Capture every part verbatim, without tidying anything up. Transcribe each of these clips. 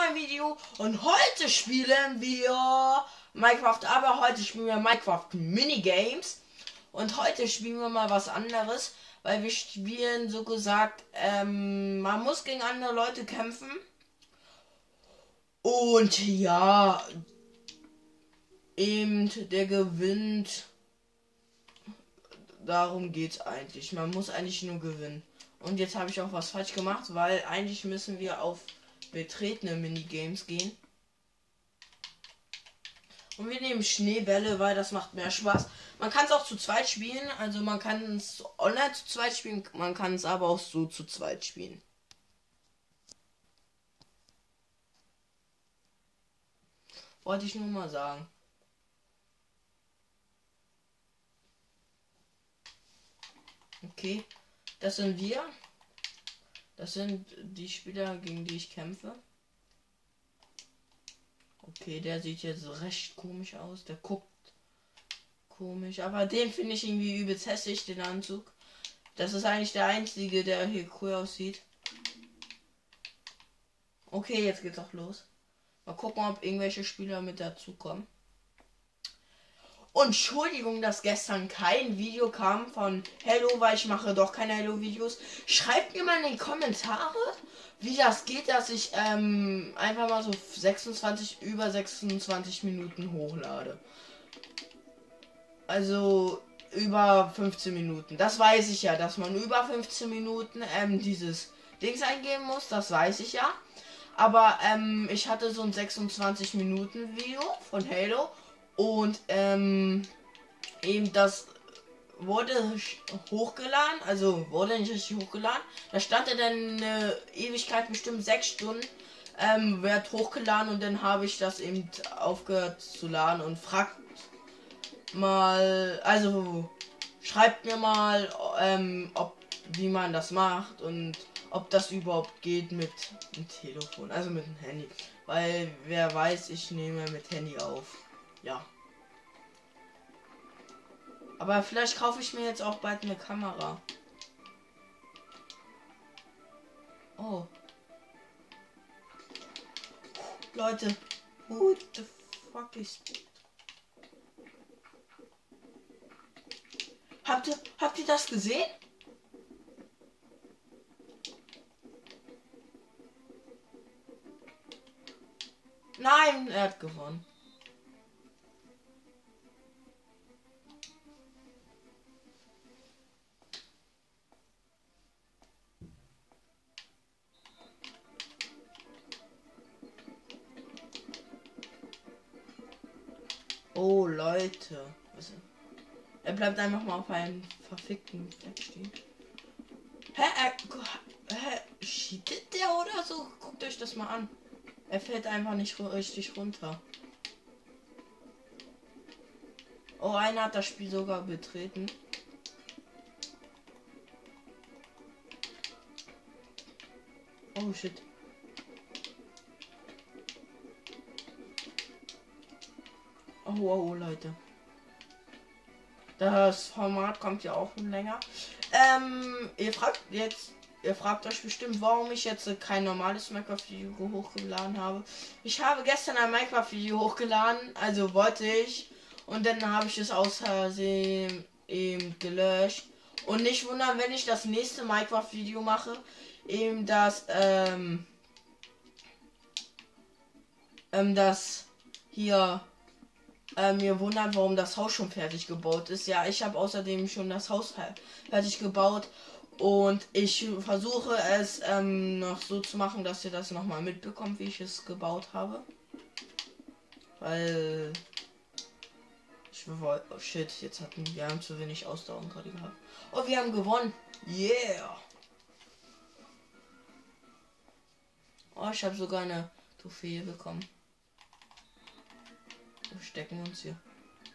neuen Video und heute spielen wir Minecraft, aber heute spielen wir Minecraft Minigames und heute spielen wir mal was anderes, weil wir spielen so gesagt, ähm, man muss gegen andere Leute kämpfen und ja, eben der gewinnt, darum geht's eigentlich, man muss eigentlich nur gewinnen. Und jetzt habe ich auch was falsch gemacht, weil eigentlich müssen wir auf betretene Minigames gehen. Und wir nehmen Schneebälle, weil das macht mehr Spaß. Man kann es auch zu zweit spielen, also man kann es online zu zweit spielen, man kann es aber auch so zu zweit spielen. Wollte ich nur mal sagen. Okay, das sind wir. Das sind die Spieler, gegen die ich kämpfe. Okay, der sieht jetzt recht komisch aus. Der guckt komisch. Aber den finde ich irgendwie übelst hässlich, den Anzug. Das ist eigentlich der einzige, der hier cool aussieht. Okay, jetzt geht's auch los. Mal gucken, ob irgendwelche Spieler mit dazu kommen. Und Entschuldigung, dass gestern kein Video kam von Hello, weil ich mache doch keine Hello-Videos. Schreibt mir mal in die Kommentare, wie das geht, dass ich ähm, einfach mal so sechsundzwanzig, über sechsundzwanzig Minuten hochlade. Also über fünfzehn Minuten. Das weiß ich ja, dass man über fünfzehn Minuten ähm, dieses Dings eingeben muss. Das weiß ich ja. Aber ähm, ich hatte so ein sechsundzwanzig Minuten Video von Halo. Und ähm, eben das wurde hochgeladen, also wurde nicht richtig hochgeladen. Da stand er dann eine Ewigkeit, bestimmt sechs Stunden, ähm, wird hochgeladen und dann habe ich das eben aufgehört zu laden und fragt mal, also schreibt mir mal, ähm, ob wie man das macht und ob das überhaupt geht mit dem Telefon, also mit dem Handy, weil wer weiß, ich nehme mit Handy auf. Ja. Aber vielleicht kaufe ich mir jetzt auch bald eine Kamera. Oh. Leute. What the fuck is... Habt ihr, habt ihr das gesehen? Nein, er hat gewonnen. Oh Leute, was, er bleibt einfach mal auf einem verfickten Fleck stehen. Hä, er, hä, cheatet der oder so? Guckt euch das mal an. Er fällt einfach nicht richtig runter. Oh, einer hat das Spiel sogar betreten. Oh shit. Oh, oh, oh, Leute. Das Format kommt ja auch schon länger. Ähm, ihr fragt jetzt, ihr fragt euch bestimmt, warum ich jetzt kein normales Minecraft-Video hochgeladen habe. Ich habe gestern ein Minecraft-Video hochgeladen, also wollte ich, und dann habe ich es aus Versehen eben gelöscht. Und nicht wundern, wenn ich das nächste Minecraft-Video mache, eben das, ähm, ähm, das hier. Äh, mir wundern, warum das Haus schon fertig gebaut ist. Ja, ich habe außerdem schon das Haus fertig gebaut und ich versuche es ähm, noch so zu machen, dass ihr das noch mal mitbekommt, wie ich es gebaut habe. Weil ich wollte, oh shit, jetzt hatten wir haben zu wenig Ausdauer gerade gehabt. Oh, wir haben gewonnen. Yeah. Oh, ich habe sogar eine Trophäe bekommen. Wir stecken uns hier.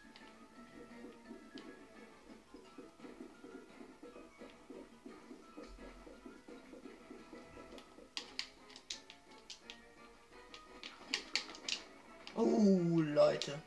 Oh, Leute.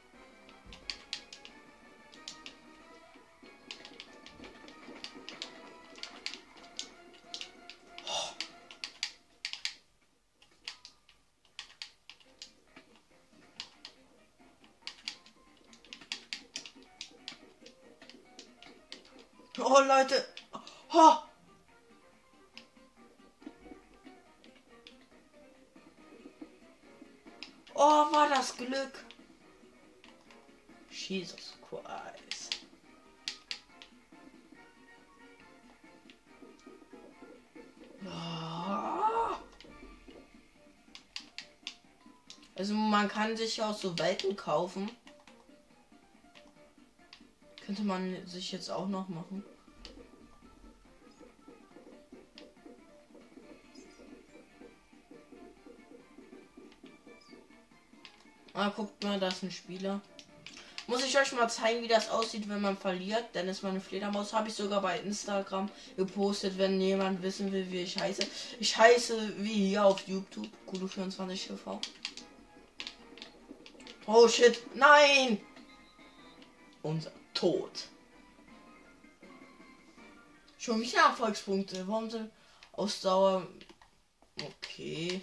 Oh, Leute. Oh. Oh, war das Glück. Jesus Christ. Oh. Also man kann sich auch so Welten kaufen. Könnte man sich jetzt auch noch machen. Ah, guckt mal, da ist ein Spieler. Muss ich euch mal zeigen, wie das aussieht, wenn man verliert. Denn ist meine Fledermaus. Habe ich sogar bei Instagram gepostet, wenn jemand wissen will, wie ich heiße. Ich heiße wie hier auf YouTube. Kudo vierundzwanzig T V. Oh shit. Nein! Unser Tod. Schon wieder Erfolgspunkte. Warum sind Ausdauer? Okay.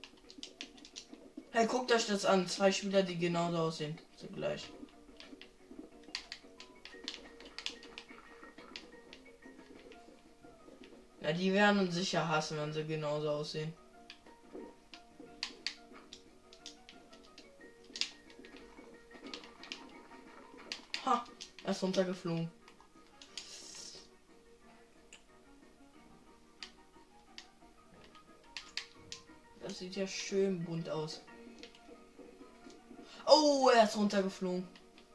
Hey, guckt euch das an. Zwei Spieler, die genauso aussehen. Zugleich. Ja, die werden uns sicher hassen, wenn sie genauso aussehen. Ha, er ist runtergeflogen. Das sieht ja schön bunt aus. Oh, er ist runtergeflogen.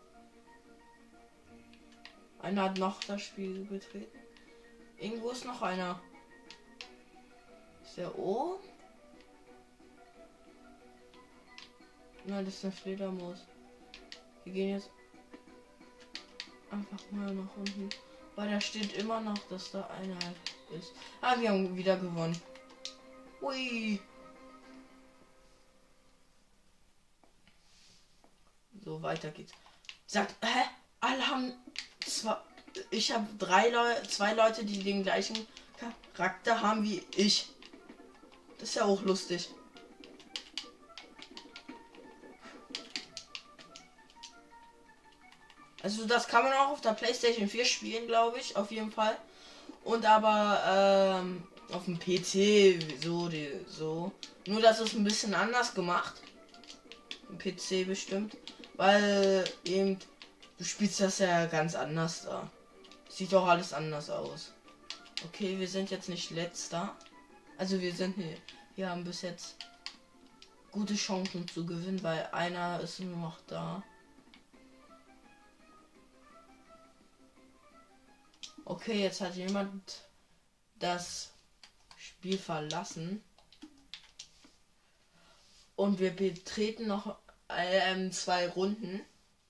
Einer hat noch das Spiel betreten. Irgendwo ist noch einer. Ist der O? Nein, das ist eine Fledermaus. Wir gehen jetzt einfach mal nach unten. Weil da steht immer noch, dass da einer ist. Ah, wir haben wieder gewonnen. Ui. So, weiter geht's. Sagt, hä? Alle haben zwar. Ich habe drei Leute, zwei Leute, die den gleichen Charakter haben wie ich. Das ist ja auch lustig. Also das kann man auch auf der PlayStation vier spielen, glaube ich, auf jeden Fall. Und aber ähm, auf dem P C so die, so. Nur dass es ein bisschen anders gemacht. Im P C bestimmt, weil eben du spielst das ja ganz anders da. Sieht doch alles anders aus. Okay, wir sind jetzt nicht letzter. Also wir sind hier. Wir haben bis jetzt gute Chancen zu gewinnen, weil einer ist nur noch da. Okay, jetzt hat jemand das Spiel verlassen. Und wir betreten noch ähm, zwei Runden.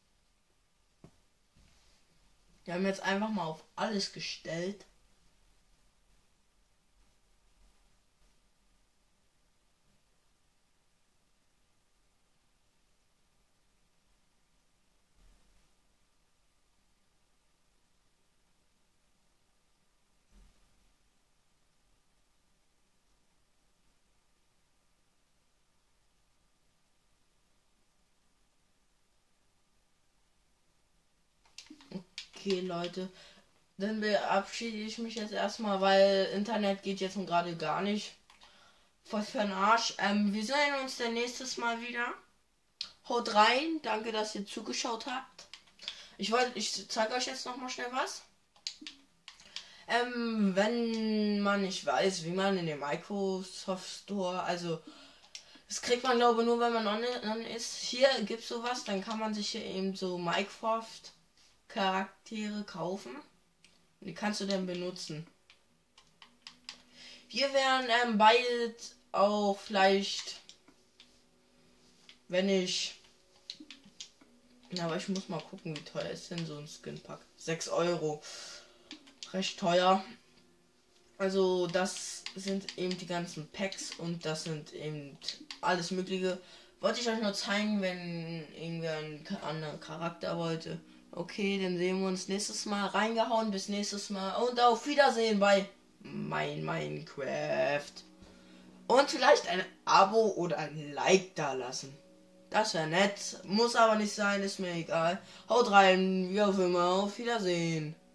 Wir haben jetzt einfach mal auf alles gestellt. Okay, Leute, dann verabschiede ich mich jetzt erstmal, weil Internet geht jetzt gerade gar nicht. Voll für den Arsch. Ähm, wir sehen uns dann nächstes Mal wieder. Haut rein, danke, dass ihr zugeschaut habt. Ich wollte, ich zeige euch jetzt noch mal schnell was. Ähm, wenn man nicht weiß, wie man in den Microsoft Store, also das kriegt man glaube nur, wenn man online ist. Hier gibt es sowas, dann kann man sich hier eben so Microsoft Charaktere kaufen. Die kannst du dann benutzen. Wir werden ähm, bald auch vielleicht, wenn ich, ja, aber ich muss mal gucken, wie teuer ist denn so ein Skin-Pack. sechs Euro. Recht teuer. Also das sind eben die ganzen Packs und das sind eben alles Mögliche. Wollte ich euch nur zeigen, wenn irgendwer einen anderen Charakter wollte. Okay, dann sehen wir uns nächstes Mal. Reingehauen, bis nächstes Mal und auf Wiedersehen bei mein Minecraft. Und vielleicht ein Abo oder ein Like da lassen. Das wäre nett. Muss aber nicht sein, ist mir egal. Haut rein, wie auch immer. Auf Wiedersehen.